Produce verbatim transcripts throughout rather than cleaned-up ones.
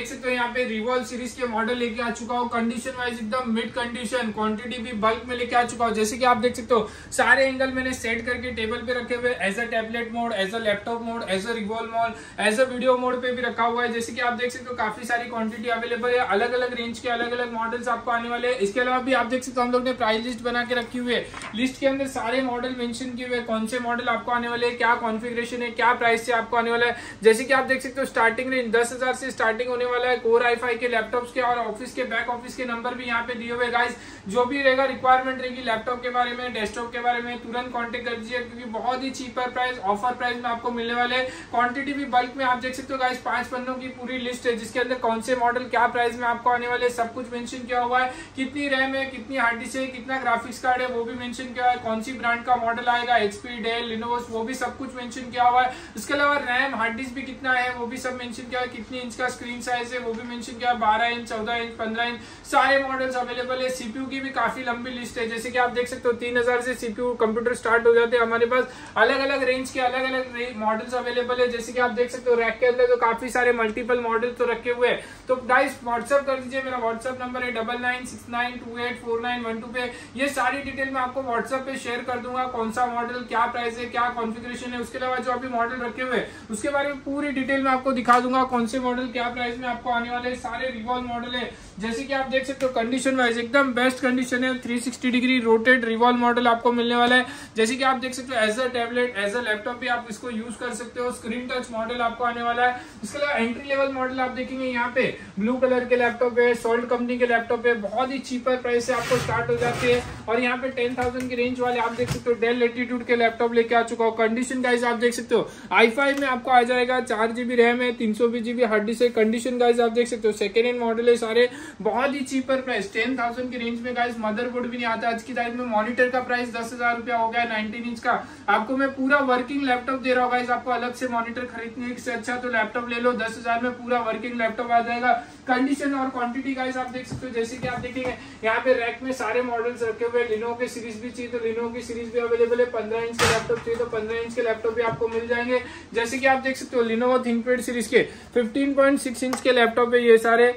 सकते हो यहाँ पे रिवॉल्व सीरीज के मॉडल लेके आ चुका हूँ, कंडीशन वाइज एकदम मिड कंडीशन, क्वांटिटी भी बल्क में लेके आ चुका हूँ। जैसे कि आप देख सकते हो सारे एंगल मैंने सेट करके टेबल पे रखे हुए, as a tablet mode, as a laptop mode, as a revolve mode, as a video mode पे भी रखा हुआ है। जैसे कि आप देख सकते हो काफी सारी क्वांटिटी अवेलेबल है, अलग अलग रेंज के अलग अलग मॉडल्स आपको आने वाले हैं। इसके अलावा भी आप देख सकते हो हम लोग ने प्राइस लिस्ट बना के रखी हुई है, लिस्ट के अंदर सारे मॉडल मेंशन किए हुए, कौन से मॉडल आपको आने वाले हैं, क्या कॉन्फ़िगरेशन है, क्या प्राइस से आपको आने वाला है। जैसे कि आप देख सकते हो स्टार्टिंग रेंज दस हजार से स्टार्टिंग होने वाला है कोर आई फाइव के लैपटॉप्स के, और ऑफिस के बैक ऑफिस के नंबर भी यहाँ पे दिए हुए गाइस। जो भी रहेगा रिक्वायरमेंट रहेगी लैपटॉप के बारे में, डेस्कटॉप के बारे में, तुरंत कॉन्टेक्ट कर दीजिए, क्योंकि बहुत ही चीपर प्राइस, ऑफर प्राइस में आपको मिलने वाले हैं। क्वांटिटी भी बल्क में आप देख सकते हो गाइस, पांच पन्नों की पूरी लिस्ट है जिसके अंदर कौन से मॉडल क्या प्राइस में आपको आने वाले सब कुछ मेंशन किया हुआ है, कितनी रैम है, कितनी हार्ड डिस्क है, कितना ग्राफिक्स कार्ड है वो भी मेंशन किया है, कौन सी ब्रांड का मॉडल आएगा, एचपी, डेल, लिनोवो, वो भी सब कुछ मेंशन किया हुआ है। इसके अलावा रैम, हार्ड डिस्क भी कितना है वो भी सब मेंशन किया है, कितनी इंच का स्क्रीन साइज है वो भी मेंशन किया है, बारह इंच, चौदह इंच, पंद्रह इंच, सारे मॉडल्स अवेलेबल है। सीपीयू की भी काफी लंबी लिस्ट है, जैसे कि आप देख सकते हो तीन हजार से सीपीयू कंप्यूटर स्टार्ट हो जाते हैं हमारे पास, अलग अलग रेंज के अलग अलग मॉडल्स अवेलेबल है। जैसे कि आप देख सकते हो रैक के अंदर तो काफी सारे मल्टीपल मॉडल तो रखे हुए हैं। तो गाइस व्हाट्सएप कर दीजिए, मेरा व्हाट्सएप नंबर है double nine six nine two eight four nine one two पे, ये सारी डिटेल मैं आपको व्हाट्सएप पे शेयर कर दूंगा, कौन सा मॉडल, क्या प्राइस है, क्या कॉन्फ़िगरेशन है। उसके अलावा जो अभी मॉडल रखे हुए उसके बारे में पूरी डिटेल में आपको दिखा दूंगा, कौन से मॉडल क्या प्राइस में आपको आने वाले, सारे रिवॉल्व मॉडल है। जैसे कि आप देख सकते हो कंडीशन वाइज एकदम बेस्ट कंडीशन है, three sixty degree rotate revolve model आपको मिलने वाला है। जैसे कि आप देख सकते हो as a tablet, as a laptop भी आप इसको यूज कर सकते हो, स्क्रीन टच मॉडल आपको आने वाला है। इसके अलावा एंट्री लेवल मॉडल आप देखेंगे यहाँ पे ब्लू कलर के लैपटॉप है, सोल्ड कंपनी के लैपटॉप है, बहुत ही चीपर प्राइस से आपको स्टार्ट हो जाती है। और यहाँ पे टेन थाउजेंड की रेंज वाले आप देख सकते हो डेल लैटिट्यूड के लैपटॉप लेके आ चुका हो। कंडीशन गाइस आप देख सकते हो आई फाइव में आपको आ जाएगा, चार जीबी रैम है, तीन सौ बीस जीबी हार्ड डिस्क है। कंडीशन गाइस आप देख सकते हो सेकेंड हैंड मॉडल है सारे, बहुत ही चीपर प्राइस, टेन थाउजेंड की रेंज में गाइस। मदरबोर्ड भी नहीं आता आज की तारीख में। मॉनिटर का प्राइस दस हजार रुपया हो गया, नाइनटीन इंच का आपको मैं पूरा वर्किंग लैपटॉप दे रहा हूँ गाइस। आपको अलग से मॉनिटर खरीदने से अच्छा तो लैपटॉप ले लो, दस हजार में पूरा वर्किंग लैपटॉप आ जाएगा। कंडीशन और क्वांटिटी गाइस आप देख सकते हो, जैसे कि आप देखेंगे यहाँ पे रैक में सारे मॉडल्स रखे हुए। लिनोवो के सीरीज भी चाहिए तो लिनोवो की सीरीज भी अवेलेबल है, पंद्रह इंच के लैपटॉप चाहिए तो पंद्रह इंच के लैपटॉप भी आपको मिल जाएंगे। जैसे कि आप देख सकते हो लिनोवो थिंकपैड सीरीज के फिफ्टीन पॉइंट सिक्स इंच के लैपटॉप है ये सारे।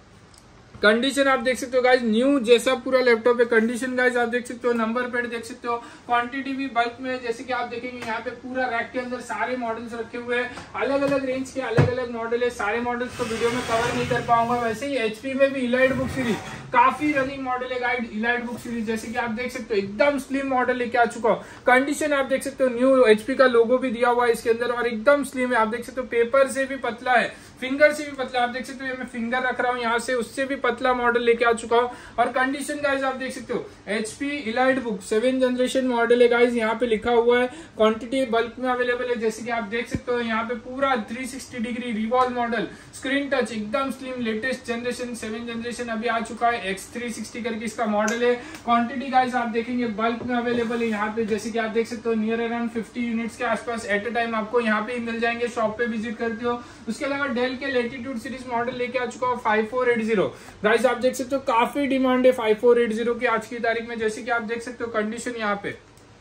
कंडीशन आप देख सकते हो गाइस न्यू जैसा पूरा लैपटॉप है। कंडीशन गाइस आप देख सकते हो, नंबर प्लेट देख सकते हो, क्वांटिटी भी बल्क में। जैसे कि आप देखेंगे यहाँ पे पूरा रैक के अंदर सारे मॉडल्स रखे हुए हैं, अलग अलग रेंज के अलग अलग मॉडल है। सारे मॉडल्स को वीडियो में कवर नहीं कर पाऊंगा। वैसे ही एचपी में भी इलाइट बुक सीरीज काफी रनिंग मॉडल है गाइड, इलाइट बुक सीरीज। जैसे कि आप देख सकते हो एकदम स्लिम मॉडल लेके आ चुका हूँ। कंडीशन आप देख सकते हो न्यू एचपी का लोगो भी दिया हुआ है इसके अंदर, और एकदम स्लिम है। आप देख सकते हो पेपर से भी पतला है, फिंगर से भी पतला। आप देख सकते हो मैं फिंगर रख रहा हूँ यहाँ से, उससे भी पतला मॉडल लेके आ चुका हूँ। और कंडीशन गाइस आप देख सकते हो HP EliteBook seven generation model है गाइस, यहाँ पे लिखा हुआ है। क्वांटिटी बल्क में अवेलेबल है। जैसे कि आप देख सकते हो यहाँ पे पूरा three sixty degree revolve model, screen touch एकदम slim, latest generation seven generation अभी आ चुका है। एक्स थ्री सिक्सटी करके इसका मॉडल है। क्वांटिटी गाइस आप देखेंगे बल्क में अवेलेबल है यहाँ पे। जैसे कि आप देख सकते हो नियर अराउंड फिफ्टी यूनिट्स के आसपास एट अ टाइम आपको यहाँ पे ही मिल जाएंगे, शॉप पे विजिट करते हो। उसके अलावा डेल के लैटिट्यूड सीरीज मॉडल लेके आ चुका हूँ five four eight zero. Guys आप देख सकते हो काफी डिमांड है फाइव फोर एट जीरो की आज की तारीख में। जैसे कि आप देख सकते हो कंडीशन यहाँ पे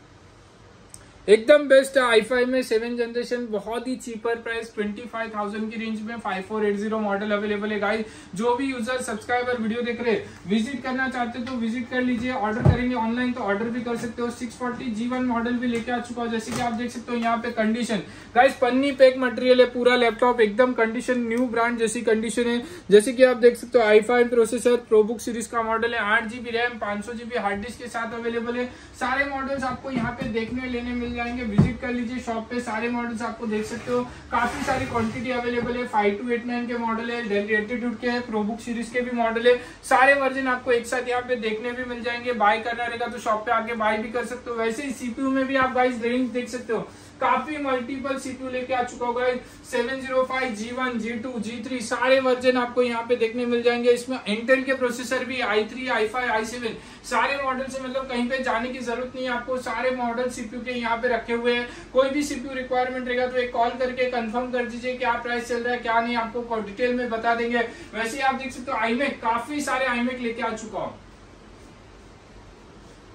एकदम बेस्ट है। आई फाइव में सेवन जनरेशन, बहुत ही cheaper price, twenty five thousand की रेंज में five four eight zero model available है गाइस। जो भी यूजर सब्सक्राइबर वीडियो देख रहे विजिट करना चाहते हो तो विजिट कर लीजिए। ऑर्डर करेंगे ऑनलाइन तो ऑर्डर भी कर सकते हो। Six forty G one model भी लेके आ चुका हूँ। जैसे कि आप देख सकते हो यहाँ पे कंडीशन गाइस पन्नी पैक मटेरियल है पूरा लैपटॉप, एकदम कंडीशन न्यू ब्रांड जैसी कंडीशन है। जैसे कि आप देख सकते हो i five processor, ProBook series का मॉडल है, आठ जीबी रैम, पांच सौ जीबी हार्ड डिस्क के साथ अवेलेबल है। सारे मॉडल्स आपको यहाँ पे देखने लेने मिल जाएंगे। विजिट कर लीजिए शॉप पे, सारे मॉडल्स आपको देख सकते हो। काफी सारी क्वांटिटी अवेलेबल है। फाइव टू एट नाइन के मॉडल है, डेल लैटिट्यूड के, प्रोबुक सीरीज के भी मॉडल है। सारे वर्जन आपको एक साथ यहाँ पे देखने भी मिल जाएंगे। बाय करना रहेगा तो शॉप पे आके बाय भी कर सकते हो। वैसे ही सीपीयू में भी आप गाइस रेंज देख सकते हो, काफी मल्टीपल सीपीयू लेके आ चुका होगा। Seven zero five, G one, G two, G three सारे वर्जन आपको यहाँ पे देखने मिल जाएंगे। इसमें इंटेल के प्रोसेसर भी I three, I five, I seven सारे मॉडल से, मतलब कहीं पे जाने की जरूरत नहीं है आपको। सारे मॉडल सीपीयू के यहाँ पे रखे हुए हैं। कोई भी सीपीयू रिक्वायरमेंट रहेगा तो एक कॉल करके कंफर्म कर दीजिए क्या प्राइस चल रहा है क्या नहीं, आपको डिटेल में बता देंगे। वैसे आप देख सकते हो आईमेक, काफी सारे आईमेक लेके आ चुका हूँ।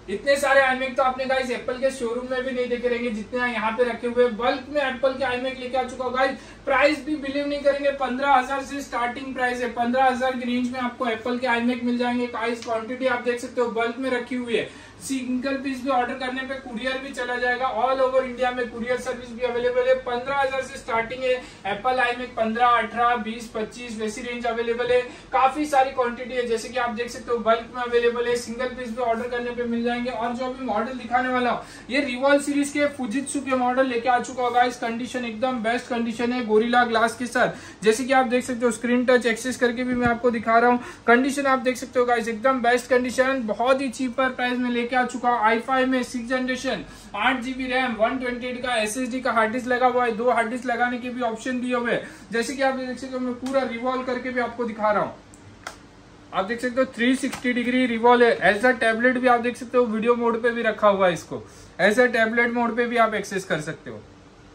इतने सारे आईमैक तो आपने गाइस एप्पल के शोरूम में भी नहीं देखे रहेंगे जितने यहाँ पे रखे हुए। बल्क में एप्पल के आईमैक लेके आ चुका हूँ गाइस। प्राइस भी बिलीव नहीं करेंगे, पंद्रह हजार से स्टार्टिंग प्राइस है। पंद्रह हजार की रेंज में आपको एप्पल के आईमैक मिल जाएंगे गाइस। क्वांटिटी आप देख सकते हो बल्क में रखी हुई है। सिंगल पीस भी ऑर्डर करने पे कुरियर भी चला जाएगा। ऑल ओवर इंडिया में कुरियर सर्विस भी अवेलेबल है। पंद्रह हजार से स्टार्टिंग है एप्पल आईमैक। पंद्रह, अठारह, बीस, पच्चीस वैसी रेंज अवेलेबल है। काफी सारी क्वांटिटी है, जैसे कि आप देख सकते हो बल्क में अवेलेबल है। सिंगल पीस भी ऑर्डर करने पे मिल जाएंगे। और जो अभी मॉडल दिखाने वाला हूँ ये रिवॉल्व सीरीज के फुजित्सु के मॉडल लेके आ चुका होगा। इस कंडीशन एकदम बेस्ट कंडीशन है गोरिल्ला ग्लास के साथ। जैसे कि आप देख सकते हो स्क्रीन टच एक्सेस करके भी मैं आपको दिखा रहा हूँ। कंडीशन आप देख सकते हो गाइस एकदम बेस्ट कंडीशन, बहुत ही चीपर प्राइस में लेके आ चुका हूँ। आई फाइव में सिक्स जनरेशन, आठ GB RAM, one twenty eight का एसएसडी का हार्ड डिस्क लगा हुआ है। दो हार्ड डिस्क लगाने के भी ऑप्शन दिए हुए हैं। जैसे कि आप देख सकते हो मैं पूरा रिवॉल्व करके भी आपको दिखा रहा हूँ। आप देख सकते हो थ्री सिक्सटी डिग्री रिवॉल्व है। ऐसा टैबलेट भी आप देख सकते हो, वीडियो मोड पे भी रखा हुआ है इसको। ऐसा टैबलेट मोड पे भी आप एक्सेस कर सकते हो।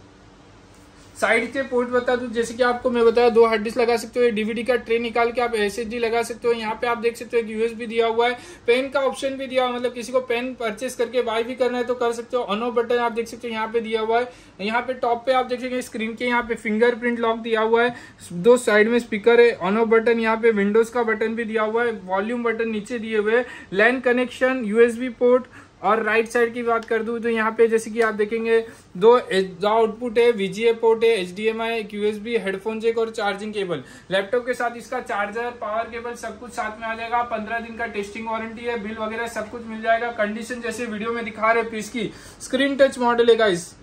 साइड के पोर्ट बता दूं, जैसे कि आपको मैं बताया दो हार्ड डिस्क लगा सकते हो। डीवीडी का ट्रे निकाल के आप एसएसडी लगा सकते हो। यहाँ पे आप देख सकते हो एक यूएसबी दिया हुआ है। पेन का ऑप्शन भी दिया हुआ है, मतलब किसी को पेन परचेस करके बाय भी करना है तो कर सकते हो। ऑन ऑफ बटन आप देख सकते हो यहाँ पे दिया हुआ है। यहाँ पे टॉप पे आप देखेंगे स्क्रीन के यहाँ पे फिंगरप्रिंट लॉक दिया हुआ है। दो साइड में स्पीकर है। ऑन ऑफ बटन यहाँ पे विंडोज का बटन भी दिया हुआ है। वॉल्यूम बटन नीचे दिए हुए है। LAN connection, USB port. और राइट साइड की बात कर दूं तो यहाँ पे जैसे कि आप देखेंगे दो आउटपुट है, वीजीए पोर्ट है, एचडीएमआई, एक यूएसबी, हेडफोन जैक और चार्जिंग केबल। लैपटॉप के साथ इसका चार्जर, पावर केबल सब कुछ साथ में आ जाएगा। पंद्रह दिन का टेस्टिंग वारंटी है, बिल वगैरह सब कुछ मिल जाएगा। कंडीशन जैसे वीडियो में दिखा रहे पीस की स्क्रीन टच मॉडल है गाइस।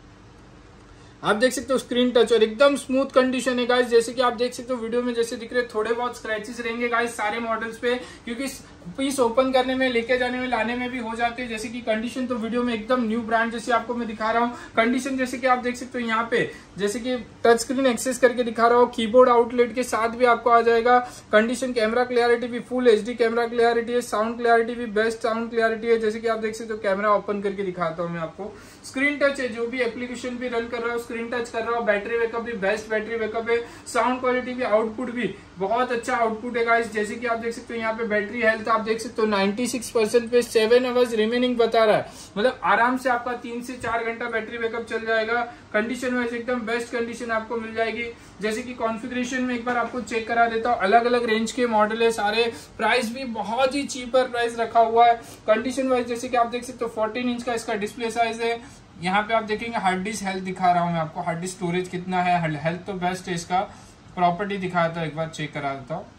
आप देख सकते हो स्क्रीन टच और एकदम स्मूथ कंडीशन है गाइस। जैसे कि आप देख सकते हो वीडियो में जैसे दिख रहे थोड़े बहुत स्क्रैचेस रहेंगे गाइस सारे मॉडल्स पे, क्योंकि पीस ओपन करने में, लेके जाने में, लाने में भी हो जाते हैं। जैसे कि कंडीशन तो वीडियो में एकदम न्यू ब्रांड जैसे आपको मैं दिखा रहा हूँ। कंडीशन जैसे कि आप देख सकते हो यहाँ पे जैसे कि टच स्क्रीन एक्सेस करके दिखा रहा हूँ। कीबोर्ड आउटलेट के साथ भी आपको आ जाएगा। कंडीशन कैमरा क्लियरिटी भी फुल एचडी कैमरा क्लियरिटी है। साउंड क्लियरिटी भी बेस्ट साउंड क्लियरिटी है। जैसे कि आप देख सकते हो कैमरा ओपन करके दिखाता हूँ मैं आपको। स्क्रीन टच है, जो भी एप्लीकेशन भी रन कर रहा हूँ स्क्रीन टच कर रहा हूँ। बैटरी बैकअप भी बेस्ट बैटरी बैकअप है। साउंड क्वालिटी भी, आउटपुट भी बहुत अच्छा आउटपुट है गाइस। जैसे कि आप देख सकते हो यहाँ पे बैटरी हेल्थ आप देख सकते हो छियानवे परसेंट पे सेवन आवर्स रिमेनिंग बता रहा है। मतलब आराम से आपका तीन से चार घंटा बैटरी बैकअप चल जाएगा। कंडीशन वाइज एकदम बेस्ट कंडीशन आपको मिल जाएगी। जैसे कि कॉन्फ़िगरेशन में एक बार आपको चेक करा देता हूँ। अलग अलग रेंज के मॉडल है सारे। प्राइस भी बहुत ही चीपर प्राइस रखा हुआ है। कंडीशन वाइज जैसे कि आप देख सकते हो फोर्टीन इंच का इसका डिस्प्ले साइज है। यहाँ पे आप देखेंगे हार्ड डिस्क हेल्थ दिखा रहा हूँ मैं आपको। हार्ड डिस्क स्टोरेज कितना है, हेल्थ तो बेस्ट है इसका। प्रॉपर्टी दिखाता हूँ, एक बार चेक करा देता हूँ।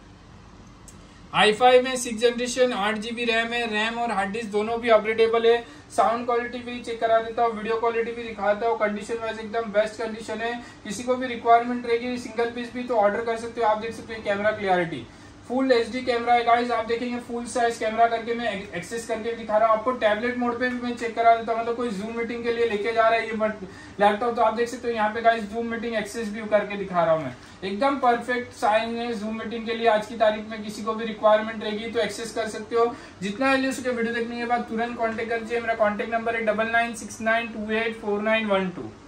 आई फाइव में सिक्स जनरेशन, आठ जीबी रैम है। रैम और हार्ड डिस्क दोनों भी अपग्रेडेबल है। साउंड क्वालिटी भी चेक करा देता हूँ, वीडियो क्वालिटी भी दिखाता हूँ। कंडीशन वाइज एकदम बेस्ट कंडीशन है। किसी को भी रिक्वायरमेंट रहेगी सिंगल पीस भी तो ऑर्डर कर सकते हो। आप देख सकते हो camera clarity full HD camera है गाइस। आप देखेंगे फुल साइज कैमरा करके मैं एक्सेस करके दिखा रहा हूँ आपको। टैबलेट मोड पे भी मैं चेक करा देता हूँ, मतलब कोई जूम मीटिंग के लिए लेके जा रहा है ये लैपटॉप तो आप देख सकते हो यहाँ पे गाइस जूम मीटिंग एक्सेस भी करके दिखा रहा हूँ मैं। एकदम परफेक्ट साइन है जूम मीटिंग के लिए। आज की तारीख में किसी को भी रिक्वायरमेंट रहेगी तो एक्सेस कर सकते हो। जितना जल्दी उसके वीडियो देखने के बाद तुरंत कॉन्टेक्ट कर दीजिए। मेरा कॉन्टेक्ट नंबर है double nine six nine two eight four nine one to.